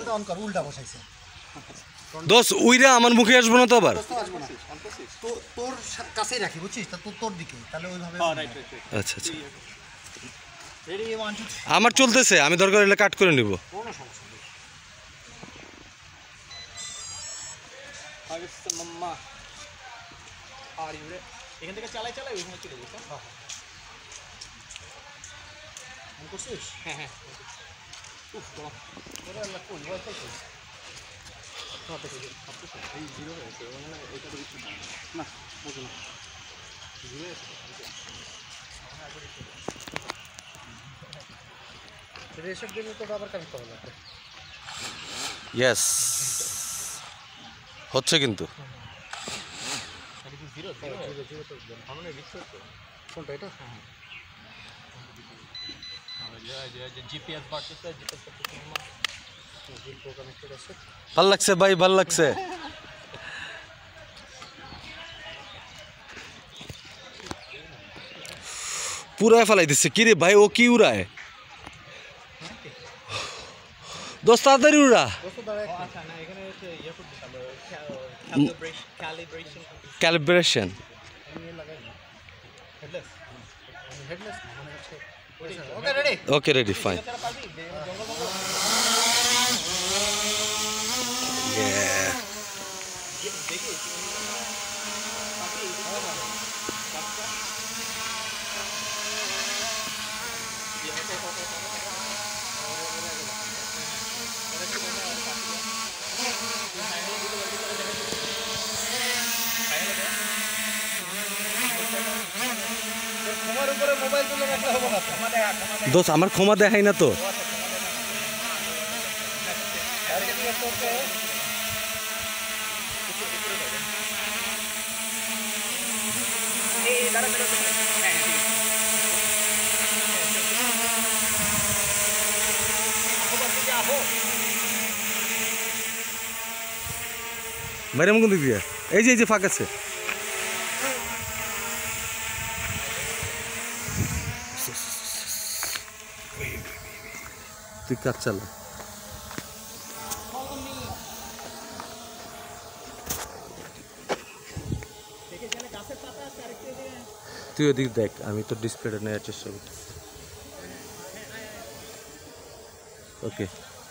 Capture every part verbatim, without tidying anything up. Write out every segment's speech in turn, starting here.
on কর উল্টা বসাইছে দোস উইরা আমার মুখে আসবো না তো আবার তো তোর কাছেই রাখি বুঝছিস তা তোর তোর দিকে তাহলে ওইভাবে আচ্ছা আচ্ছা রেডি ওয়ান টু আমার চলতেছে আমি দরকার হলে কাট করে নিব কোনো সমস্যা নেই আবিস মাম্মা আর ইউরে এখান থেকে চালাই চালাই ওইখানে চলে যাস হ্যাঁ মন করছিস হ্যাঁ হ্যাঁ উফ বাবা ওরে আল্লাহ কোন ভয় পাইছিস এই জিরো হয়েছে মানে এটা তো কিছু না বুঝুন জিরো হয়েছে রেশার দিলে তো আবার কানেক্ট করা লাগবে ইয়েস হচ্ছে কিন্তু জিরো জিরো জিরো তো আমরা রিক্স হচ্ছে কোনটা এটা হ্যাঁ জিপিএস বাড়তেছে জিপিএস করতেছে ভাল লাগছে ভাই ভাল লাগছে পুরায় ফেলাই দিচ্ছে কি রে ভাই ও কি উড়ায় দোস্ত তাড়াতাড়ি উড়া ক্যালিব্রেশন ওকে রেডি ফাইন দোষ আমার ক্ষমা দেখাই না তো বাইরে কোন দিক দিয়ে এই যে এই যে ফাঁক আছে তুই কাজ চালা তুই ওদিক দেখ আমি তো ডিসপ্লেটা নেওয়ার চেষ্টা করছি ওকে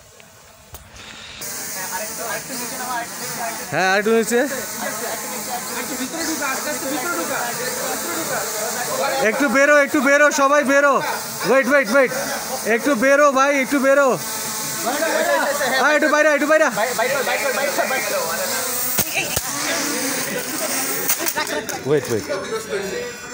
হ্যাঁ আরেকটু হয়েছে একটু বেরো একটু বেরো সবাই বেরো ওয়েট ওয়েট ওয়েট একটু বেরো ভাই একটু বেরো হ্যাঁ একটু বাইরে একটু বাইরে ওয়েট ওয়েট